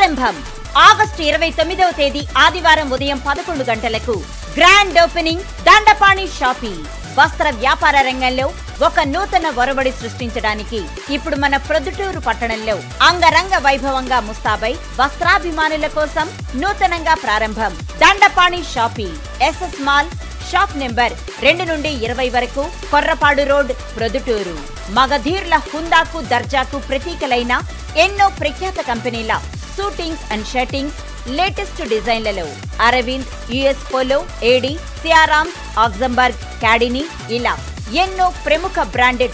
ప్రారంభం ఆగస్టు 29వ తేదీ ఆదివారం ఉదయం 11 గంటలకు గ్రాండ్ ఓపెనింగ్ దండపాణి షాపింగ్. వస్త్ర వ్యాపార రంగంలో ఒక నూతన ఒరవడి సృష్టించడానికి ఇప్పుడు మన ప్రొద్దుటూరు పట్టణంలో అంగరంగ వైభవంగా ముస్తాబై వస్త్రాభిమానుల కోసం నూతనంగా ప్రారంభం Dandapani shopping. SS mall, shop number 2 నుండి 20 వరకు, కొర్రపాడు రోడ్, ప్రొద్దుటూరు. మగధీర్ల హుందాకు దర్జాకు ప్రతీకలైన ఎన్నో ప్రఖ్యాత కంపెనీల షూటింగ్స్ అండ్ షర్టింగ్స్ లేటెస్ట్ డిజైన్లలో అరవింద్, యుఎస్ పోలో, ఏడి, సియారామ్స్, ఆక్సంబర్గ్, క్యాడిని ఇలా ఎన్నో ప్రముఖ బ్రాండెడ్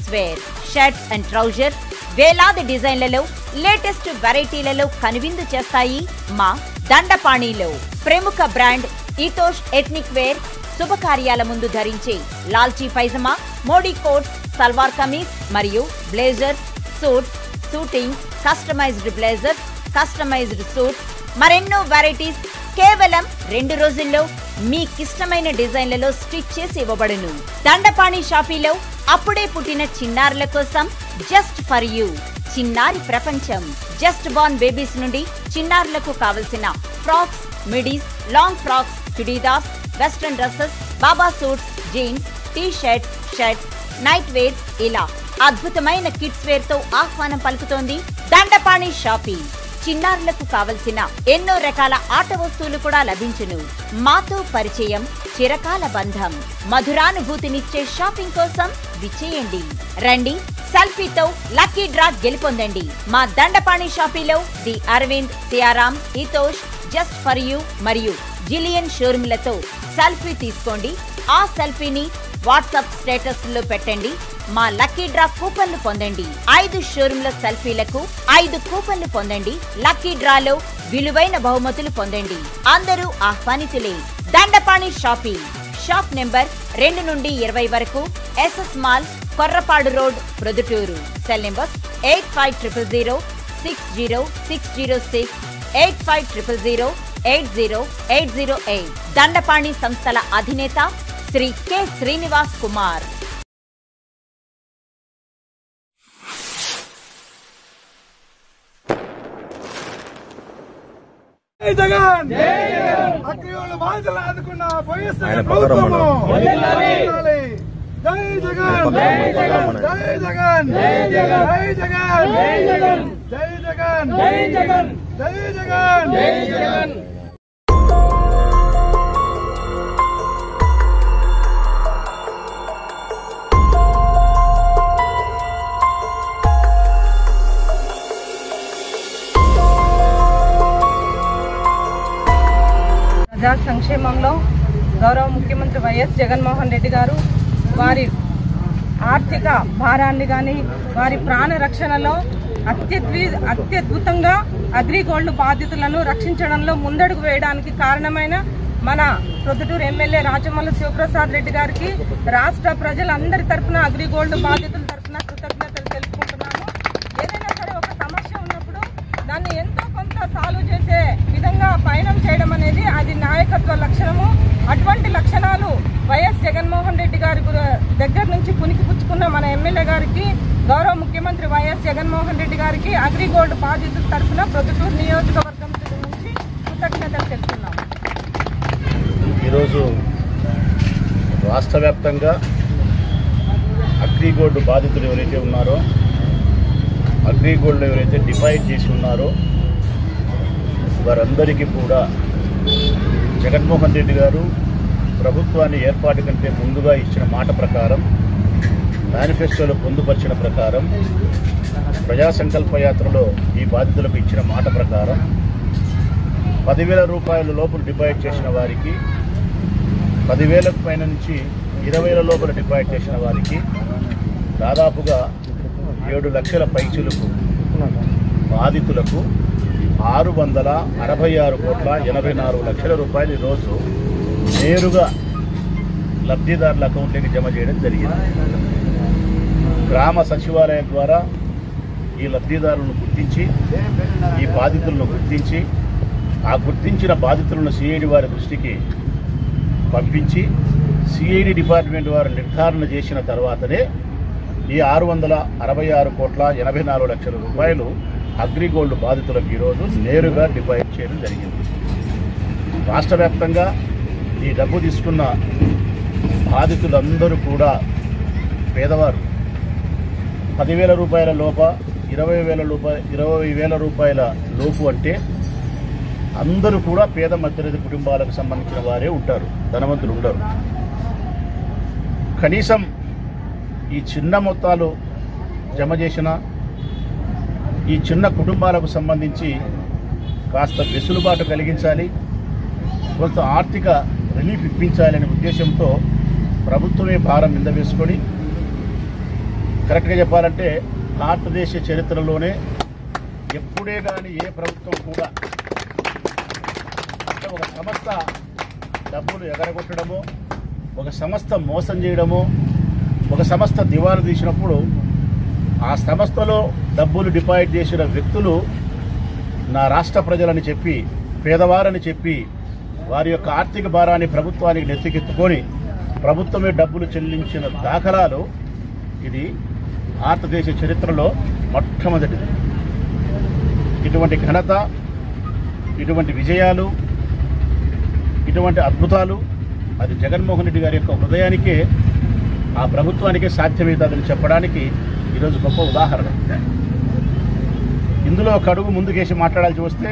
షర్ట్స్ అండ్ ట్రౌజర్స్ వేలాది డిజైన్లలో లేటెస్ట్ వెరైటీలలో కనువిందు చేస్తాయి మా దండపాణిలో. ప్రముఖ బ్రాండ్ ఈతోష్ ఎథ్నిక్ వేర్ శుభకార్యాల ముందు ధరించే లాల్చీ పైజమా, మోడీ కోట్స్, సల్వార్ కమీజ్ మరియు blazers, suits, suitings, customised blazers, customised suits మరెన్నో వెరైటీస్ కేవలం 2 రోజుల్లో మీకిష్టమైన డిజైన్లలో స్టిచ్ చేసి ఇవ్వబడును. దండపాణి షాపీలో అప్పుడే పుట్టిన చిన్నారుల కోసం జస్ట్ ఫర్ యూ చిన్నారి ప్రపంచం. జస్ట్ బోర్న్ బేబీస్ నుండి చిన్నారులకు కావలసిన frocks, midis, long frocks, churidars, western dresses, బాబా suits, jeans, T shirts, night wears ఇలా అద్భుతమైన కిడ్స్ వేర్ తో ఆహ్వానం పలుకుతోంది దండపాణి షాపింగ్. చిన్నారులకు కావలసిన ఎన్నో రకాల ఆట వస్తువులు కూడా లభించును. మాతో పరిచయం, చిరకాల బంధం. మధురానుభూతినిచ్చే షాపింగ్ కోసం విచ్చేయండి. రండి, సెల్ఫీతో లక్కీ డ్రా గెలుపొందండి. మా దండపాణి షాపీలో ది అరవింద్, సియారామ్, ఈతోష్, జస్ట్ ఫర్ యూ మరియు జిలియన్ షోరూమ్లతో సెల్ఫీ తీసుకోండి. ఆ సెల్ఫీని వాట్సాప్ స్టేటస్ లో పెట్టండి. మా లక్కీ డ్రా కూపన్లు పొందండి. 5 షోరూమ్ల సెల్ఫీలకు 5 కూపన్లు పొందండి. లక్కీ డ్రాలో విలువైన బహుమతులు పొందండి. అందరూ ఆహ్వానితులే. దండపాణి షాపింగ్. షాప్ నెంబర్ 2 నుండి 20 వరకు, SS mall, Korrapadu road, Proddatur. Cell number 8500060606, 8500080808. Dandapani సంస్థల అధినేత శ్రీ కె శ్రీనివాస్ కుమార్. జై జగన్, అగ్నిగోళ బాధితులను ఆదుకున్న వైఎస్ఆర్ ప్రభుత్వము. జై జగన్, జై జగన్, జై జగన్, జై జగన్, జై జగన్, జై జగన్, జై జగన్, జై జగన్, జై జగన్, జై జగన్. ప్రజా సంక్షేమంలో గౌరవ ముఖ్యమంత్రి వైఎస్ జగన్మోహన్ రెడ్డి గారు వారి ఆర్థిక భారాన్ని కానీ వారి ప్రాణ రక్షణలో అత్యద్భుతంగా అగ్రిగోల్డ్ బాధితులను రక్షించడంలో ముందడుగు వేయడానికి కారణమైన మన ప్రొద్దుటూరు ఎమ్మెల్యే రాచమల్లు శివప్రసాద్ రెడ్డి గారికి రాష్ట్ర ప్రజలందరి తరఫున, అగ్రిగోల్డ్ బాధితుల తరఫున కృతజ్ఞతలు తెలుపుకుంటున్నాము. ఏదైనా సరే ఒక సమస్య ఉన్నప్పుడు దాన్ని ఎంతో కొంత సాల్వ్ చేసే విధంగా పయనం చేయడం అనేది అది నాయకత్వ లక్షణము. అటువంటి లక్షణాలు వైఎస్ జగన్మోహన్ రెడ్డి గారి దగ్గర నుంచి పుణికిపుచ్చుకున్న మన ఎమ్మెల్యే గారికి, గౌరవ ముఖ్యమంత్రి వైఎస్ జగన్మోహన్ రెడ్డి గారికి అగ్రిగోల్డ్ బాధితుల తరఫున ప్రొద్దుటూరు నియోజకవర్గం నుంచి కృతజ్ఞతలు తెలుపుతున్నాము. ఈరోజు రాష్ట్ర వ్యాప్తంగా అగ్రిగోల్డ్ బాధితులు ఎవరైతే ఉన్నారో, అగ్రిగోల్డ్ ఎవరైతే డిపాజిట్ చేసి ఉన్నారో వారందరికీ కూడా జగన్మోహన్ రెడ్డి గారు ప్రభుత్వాన్ని ఏర్పాటు కంటే ముందుగా ఇచ్చిన మాట ప్రకారం, మేనిఫెస్టోలో పొందుపరిచిన ప్రకారం, ప్రజా సంకల్ప యాత్రలో ఈ బాధితులకు ఇచ్చిన మాట ప్రకారం 10,000 రూపాయల లోపల డిపాజిట్ చేసిన వారికి, 10,000 పైన నుంచి 20,000 లోపల డిపాజిట్ చేసిన వారికి దాదాపుగా 7 లక్షల పైచులకు బాధితులకు 666,84,00,000 రూపాయలు ఈరోజు నేరుగా లబ్ధిదారుల అకౌంట్లోకి జమ చేయడం జరిగింది. గ్రామ సచివాలయం ద్వారా ఈ లబ్ధిదారులను గుర్తించి, ఈ బాధితులను గుర్తించి, ఆ గుర్తించిన బాధితులను సిఐడి వారి దృష్టికి పంపించి సిఐడి డిపార్ట్మెంట్ వారు నిర్ధారణ చేసిన తర్వాతనే ఈ 666,84,00,000 రూపాయలు అగ్రిగోల్డ్ బాధితులకు ఈరోజు నేరుగా డిపాజిట్ చేయడం జరిగింది. రాష్ట్ర వ్యాప్తంగా ఈ డబ్బు తీసుకున్న బాధితులందరూ కూడా పేదవారు. 10,000 రూపాయల లోప 20,000 రూపాయల లోపు అంటే అందరూ కూడా పేద మధ్యతరగతి కుటుంబాలకు సంబంధించిన వారే ఉంటారు, ధనవంతులు ఉండరు. కనీసం ఈ చిన్న మొత్తాలు జమ చేసిన ఈ చిన్న కుటుంబాలకు సంబంధించి కాస్త వెసులుబాటు కలిగించాలి, కొంత ఆర్థిక రిలీఫ్ ఇప్పించాలనే ఉద్దేశంతో ప్రభుత్వమే భారం మీద వేసుకొని, కరెక్ట్గా చెప్పాలంటే భారతదేశ చరిత్రలోనే ఎప్పుడే కానీ ఏ ప్రభుత్వం కూడా అంటే ఒక సంస్థ డబ్బులు ఎగరగొట్టడమో, ఒక సంస్థ మోసం చేయడమో, ఒక సంస్థ దివాలా తీసినప్పుడు ఆ సంస్థలో డబ్బులు డిపాజిట్ చేసిన వ్యక్తులు నా రాష్ట్ర ప్రజలని చెప్పి, పేదవారని చెప్పి, వారి యొక్క ఆర్థిక భారాన్ని ప్రభుత్వానికి నెత్తికెత్తుకొని ప్రభుత్వమే డబ్బులు చెల్లించిన దాఖలాలు ఇది భారతదేశ చరిత్రలో మొట్టమొదటిది. ఇటువంటి ఘనత, ఇటువంటి విజయాలు, ఇటువంటి అద్భుతాలు అది జగన్మోహన్ రెడ్డి గారి యొక్క హృదయానికే, ఆ ప్రభుత్వానికే సాధ్యమవుతుందని చెప్పడానికి ఈరోజు గొప్ప ఉదాహరణ. ఇందులో ఒక అడుగు ముందుకేసి మాట్లాడాల్సి వస్తే,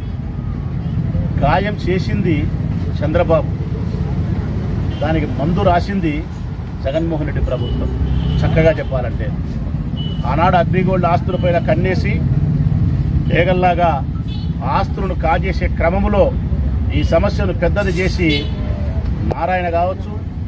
గాయం చేసింది చంద్రబాబు, దానికి మందు రాసింది జగన్మోహన్ రెడ్డి ప్రభుత్వం. చక్కగా చెప్పాలంటే ఆనాడు అగ్రిగోల్డ్ ఆస్తులపైన కన్నేసి లేగల్లాగా ఆస్తులను కాజేసే క్రమంలో ఈ సమస్యను పెద్దది చేసి నారాయణ కావచ్చు,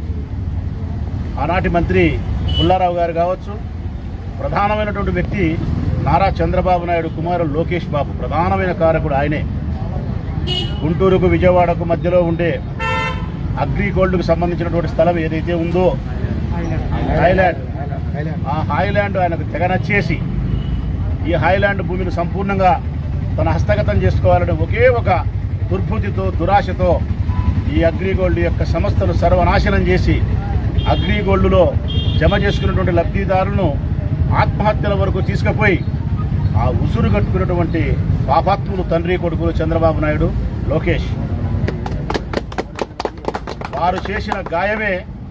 ఆనాటి మంత్రి పుల్లారావు గారు కావచ్చు, ప్రధానమైనటువంటి వ్యక్తి నారా చంద్రబాబు నాయుడు కుమారుడు లోకేష్ బాబు, ప్రధానమైన కారకుడు ఆయనే. గుంటూరుకు విజయవాడకు మధ్యలో ఉండే అగ్రిగోల్డ్కు సంబంధించినటువంటి స్థలం ఏదైతే ఉందో హైలాండ్, ఆ హైలాండ్ ఆయనకు తెగ నచ్చేసి ఈ హైలాండ్ భూమిని సంపూర్ణంగా తన హస్తగతం చేసుకోవాలని ఒకే ఒక దుర్బుద్ధితో, దురాశతో ఈ అగ్రిగోల్డ్ యొక్క సంస్థను సర్వనాశనం చేసి అగ్రిగోల్డ్లో జమ చేసుకున్నటువంటి లబ్ధిదారులను ఆత్మహత్యల వరకు తీసుకుపోయి ఆ ఉసురు కట్టుకున్నటువంటి పాపాత్ములు తండ్రి కొడుకులు చంద్రబాబు నాయుడు, లోకేష్. వారు చేసిన గాయమే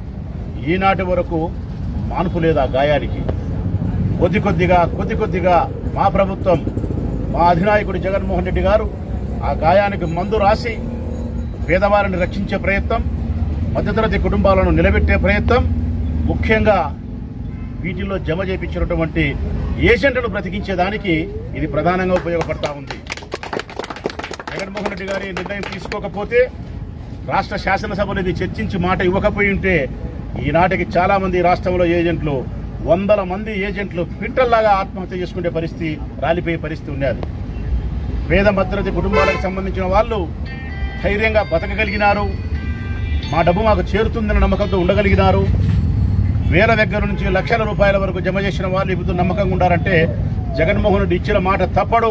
ఈనాటి వరకు మానుపు లేదు. ఆ గాయానికి కొద్ది కొద్దిగా మా ప్రభుత్వం, మా అధినాయకుడు జగన్మోహన్ రెడ్డి గారు ఆ గాయానికి మందు రాసి పేదవారిని రక్షించే ప్రయత్నం, మధ్యతరగతి కుటుంబాలను నిలబెట్టే ప్రయత్నం, ముఖ్యంగా వీటిల్లో జమ చేయించినటువంటి ఏజెంట్లను బ్రతికించేదానికి ఇది ప్రధానంగా ఉపయోగపడతా ఉంది. జగన్మోహన్ రెడ్డి గారి నిర్ణయం తీసుకోకపోతే, రాష్ట్ర శాసనసభలో ఇది చర్చించి మాట ఇవ్వకపోయి ఉంటే ఈనాటికి చాలా మంది రాష్ట్రంలో ఏజెంట్లు, 100 మంది ఏజెంట్లు పిట్టల్లాగా ఆత్మహత్య చేసుకునే పరిస్థితి, రాలిపోయే పరిస్థితి ఉన్నది. పేద మధ్యతరగతి కుటుంబాలకు సంబంధించిన వాళ్ళు ధైర్యంగా బతకగలిగినారు, మా డబ్బు మాకు చేరుతుందన్న నమ్మకంతో ఉండగలిగినారు. వేల దగ్గర నుంచి లక్షల రూపాయల వరకు జమ చేసిన వాళ్ళు ఇప్పుడు నమ్మకంగా ఉండారంటే జగన్మోహన్ రెడ్డి ఇచ్చిన మాట తప్పడు,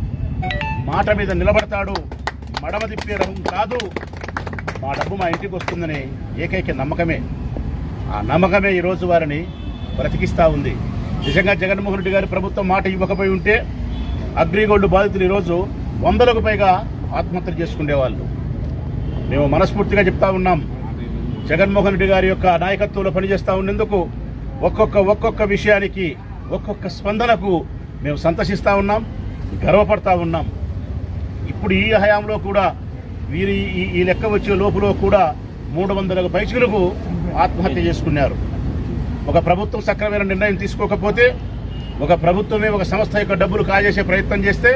మాట మీద నిలబడతాడు, మడమ తిప్పే రహం కాదు, మా డబ్బు మా ఇంటికి వస్తుందనే ఏకైక నమ్మకమే. ఆ నమ్మకమే ఈరోజు వారిని బ్రతికిస్తూ ఉంది. నిజంగా జగన్మోహన్ రెడ్డి గారి ప్రభుత్వం మాట ఇవ్వకపోయి ఉంటే అగ్రిగోల్డ్ బాధితులు ఈరోజు 100లకు పైగా ఆత్మహత్యలు చేసుకునేవాళ్ళు. మేము మనస్ఫూర్తిగా చెప్తా ఉన్నాం, జగన్మోహన్ రెడ్డి గారి యొక్క నాయకత్వంలో పనిచేస్తూ ఉన్నందుకు ఒక్కొక్క విషయానికి, ఒక్కొక్క స్పందనకు మేము సంతోషిస్తూ ఉన్నాం, గర్వపడతా ఉన్నాం. ఇప్పుడు ఈ హయాంలో కూడా వీరి ఈ లెక్క వచ్చే లోపులో కూడా 300 పైచులకు ఆత్మహత్య చేసుకున్నారు. ఒక ప్రభుత్వం సక్రమైన నిర్ణయం తీసుకోకపోతే, ఒక ప్రభుత్వమే ఒక సంస్థ యొక్క డబ్బులు కాజేసే ప్రయత్నం చేస్తే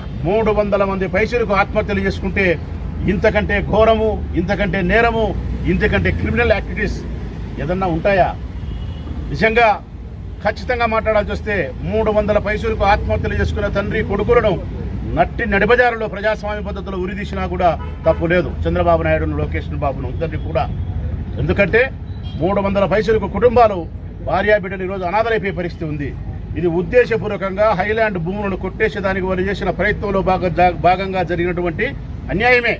300 మంది పైచులకు ఆత్మహత్యలు చేసుకుంటే ఇంతకంటే ఘోరము, ఇంతకంటే నేరము, ఇంతకంటే క్రిమినల్ యాక్టివిటీస్ ఏదన్నా ఉంటాయా? నిజంగా ఖచ్చితంగా మాట్లాడాల్సి వస్తే 300 పైసలకు ఆత్మహత్యలు చేసుకున్న తండ్రి కొడుకులను నడిబజారులో ప్రజాస్వామ్య పద్ధతిలో ఉరిదీసినా కూడా తప్పు లేదు. చంద్రబాబు నాయుడును, లోకేష్ బాబును ఇద్దరిని కూడా. ఎందుకంటే 300 పైసలకు కుటుంబాలు, భార్యాబిడ్డలు ఈరోజు అనాథలైపోయే పరిస్థితి ఉంది. ఇది ఉద్దేశపూర్వకంగా హైలాండ్ భూములను కొట్టేసేదానికి వారు చేసిన ప్రయత్నంలో భాగంగా జరిగినటువంటి అన్యాయమే.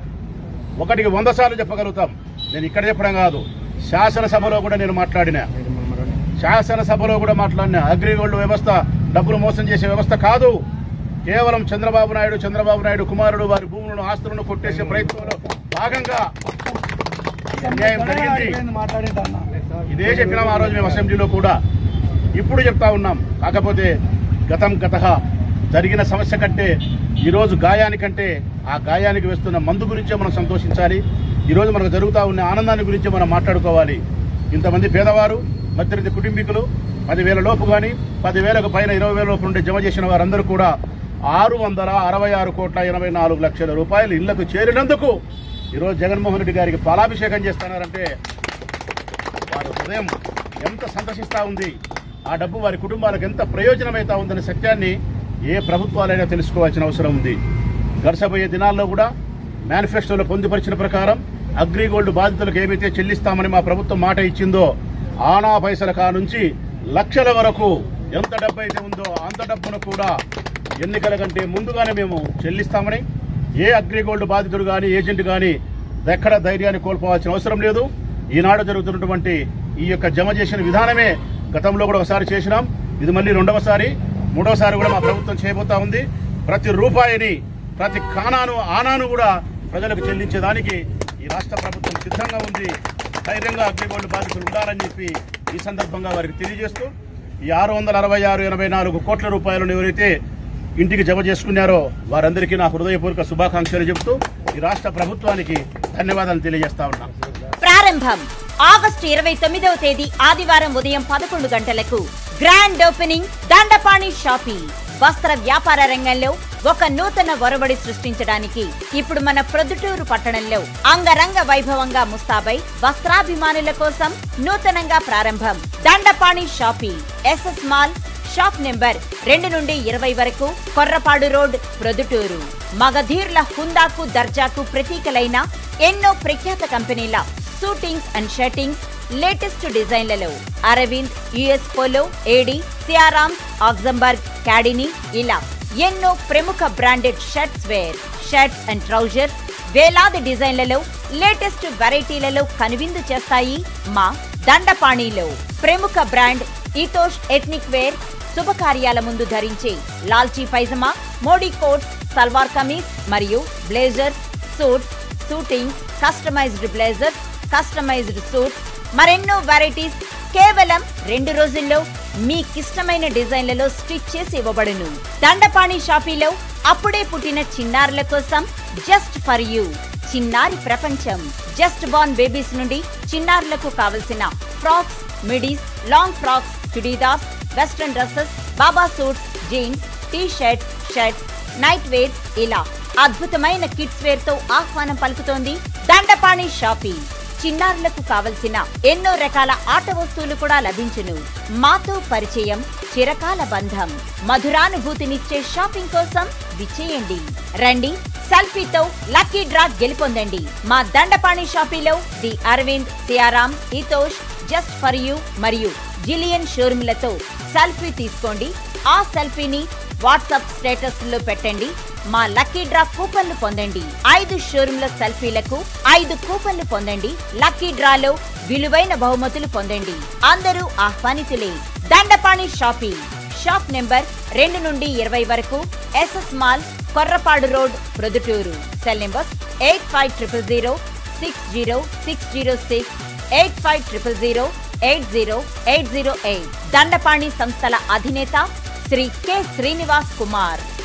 ఒకటికి 100 సార్లు చెప్పగలుగుతాం. నేను ఇక్కడ చెప్పడం కాదు, శాసనసభలో కూడా నేను మాట్లాడినా, అగ్రిగోల్డ్ వ్యవస్థ డబ్బులు మోసం చేసే వ్యవస్థ కాదు. కేవలం చంద్రబాబు నాయుడు కుమారుడు వారి భూములను ఆస్తులను కొట్టేసే ప్రయత్నంలో భాగంగా అన్యాయం జరిగింది. ఇదే చెప్పినాం ఆ రోజు మేము అసెంబ్లీలో కూడా, ఇప్పుడు చెప్తా ఉన్నాం. కాకపోతే గత జరిగిన సమస్య కంటే ఈరోజు గాయానికంటే ఆ గాయానికి వేస్తున్న మందు గురించే మనం సంతోషించాలి. ఈరోజు మనకు జరుగుతూ ఉన్న ఆనందాన్ని గురించి మనం మాట్లాడుకోవాలి. ఇంతమంది పేదవారు, మధ్యతరగతి కుటుంబీకులు 10,000 లోపు కానీ 10,000కు పైన 20,000 లోపు నుండి జమ చేసిన వారందరూ కూడా 666,84,00,000 రూపాయలు ఇళ్లకు చేరినందుకు ఈరోజు జగన్మోహన్ రెడ్డి గారికి పాలాభిషేకం చేస్తున్నారంటే వారి హృదయం ఎంత సంతోషిస్తూ ఉంది, ఆ డబ్బు వారి కుటుంబాలకు ఎంత ప్రయోజనమైతా ఉందనే సత్యాన్ని ఏ ప్రభుత్వాలైనా తెలుసుకోవాల్సిన అవసరం ఉంది. గడసబోయే దినాల్లో కూడా మేనిఫెస్టోలో పొందుపరిచిన ప్రకారం అగ్రిగోల్డ్ బాధితులకు ఏమైతే చెల్లిస్తామని మా ప్రభుత్వం మాట ఇచ్చిందో ఆనా పైసల కా నుంచి లక్షల వరకు ఎంత డబ్బు అయితే ఉందో అంత డబ్బును కూడా ఎన్నికల కంటే ముందుగానే మేము చెల్లిస్తామని, ఏ అగ్రిగోల్డ్ బాధితుడు కానీ ఏజెంట్ కానీ ఎక్కడ ధైర్యాన్ని కోల్పోవాల్సిన అవసరం లేదు. ఈనాడు జరుగుతున్నటువంటి ఈ యొక్క జమ చేసిన విధానమే గతంలో కూడా ఒకసారి చేసినాం, ఇది మళ్ళీ మూడవసారి కూడా మా ప్రభుత్వం చేయబోతా ఉంది. ప్రతి రూపాయిని ప్రతి ఆనాను కూడా ప్రజలకు చెల్లించేదానికి ఈ రాష్ట్ర ప్రభుత్వం సిద్ధంగా ఉంది. ధైర్యంగా అగ్రిగోల్డ్ బాధితులు ఉండాలని చెప్పి ఈ సందర్భంగా వారికి తెలియజేస్తూ, ఈ 666.84 కోట్ల రూపాయలను ఎవరైతే ఇంటికి జమ చేసుకున్నారో వారందరికీ నా హృదయపూర్వక శుభాకాంక్షలు చెబుతూ ఈ రాష్ట్ర ప్రభుత్వానికి ధన్యవాదాలు తెలియజేస్తా ఉన్నాం. ప్రారంభం ఆగస్టు 29వ తేదీ ఆదివారం ఉదయం 11 గంటలకు గ్రాండ్ ఓపెనింగ్ దండపాణి షాపింగ్. వస్త్ర వ్యాపార రంగంలో ఒక నూతన ఒరవడి సృష్టించడానికి ఇప్పుడు మన ప్రొద్దుటూరు పట్టణంలో అంగరంగ వైభవంగా ముస్తాబై వస్త్రాభిమానుల కోసం నూతనంగా ప్రారంభం Dandapani shopping. SS mall, shop number 2 నుండి 20 వరకు, కొర్రపాడు రోడ్, ప్రొద్దుటూరు. మగధీర్ల హుందాకు దర్జాకు ప్రతీకలైన ఎన్నో ప్రఖ్యాత కంపెనీల షూటింగ్స్ అండ్ షర్టింగ్స్ లేటెస్ట్ డిజైన్లలో అరవింద్, యుఎస్ పోలో, ఏడి, సియారామ్స్, ఆక్సంబర్గ్, క్యాడిని ఇలా ఎన్నో ప్రముఖ బ్రాండెడ్ షర్ట్స్ అండ్ ట్రౌజర్స్ వేలాది డిజైన్లలో లేటెస్ట్ వెరైటీలలో కనువిందు చేస్తాయి మా దండపాణిలో. ప్రముఖ బ్రాండ్ ఈతోష్ ఎథ్నిక్ వేర్ శుభకార్యాల ముందు ధరించే లాల్చీ పైజమా, మోడీ కోట్స్, సల్వార్ కమీజ్ మరియు blazers, suits, suitings, customised blazers, customised suits, మరెన్నో వెరైటీస్ కేవలం 2 రోజుల్లో మీకిష్టమైన డిజైన్లలో స్టిచ్ చేసి ఇవ్వబడును. దండపాణి షాపీలో అప్పుడే పుట్టిన చిన్నారుల కోసం జస్ట్ ఫర్ యూ చిన్నారి ప్రపంచం. జస్ట్ బార్న్ బేబీస్ నుండి చిన్నారులకు కావలసిన frocks, midis, long frocks, churidars, western dresses, బాబా suits, jeans, T shirts, night wears ఇలా అద్భుతమైన కిడ్స్ వేర్ తో ఆహ్వానం పలుకుతోంది దండపాణి షాపింగ్. చిన్నారులకు కావలసిన ఎన్నో రకాల ఆట వస్తువులు కూడా లభించును. మాతో పరిచయం, చిరకాల బంధం, మధురానుభూతినిచ్చే షాపింగ్ కోసం విచ్చేయండి. రండి, సెల్ఫీతో లక్కీ డ్రా గెలుపొందండి. మా దండపాణి షాపింగ్లో ది అరవింద్, సియారామ్, ఈతోష్, జస్ట్ ఫర్ యూ మరియు జిలియన్ షోరూమ్లతో సెల్ఫీ తీసుకోండి. ఆ సెల్ఫీని వాట్సాప్ స్టేటస్ లో పెట్టండి. మా లక్కీ డ్రా కూపన్లు పొందండి. 5 షోరూమ్ల సెల్ఫీలకు 5 కూపన్లు పొందండి. లక్కీ డ్రాలో విలువైన బహుమతులు పొందండి. అందరూ ఆహ్వానితులే. దండపాణి షాపింగ్. షాప్ నెంబర్ 2 నుండి 20 వరకు, SS mall, Korrapadu road, Proddatur. Cell number 8500060606, 8500080808. Dandapani సంస్థల అధినేత శ్రీ కె శ్రీనివాస్ కుమార్.